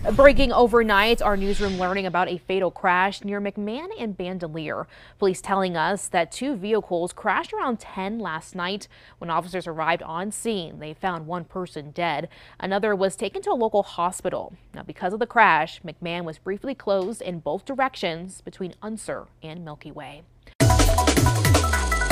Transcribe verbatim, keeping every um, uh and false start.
Breaking overnight, our newsroom learning about a fatal crash near McMahon and Bandelier. Police telling us that two vehicles crashed around ten last night. When officers arrived on scene, they found one person dead. Another was taken to a local hospital. Now, because of the crash, McMahon was briefly closed in both directions between Unser and Milky Way.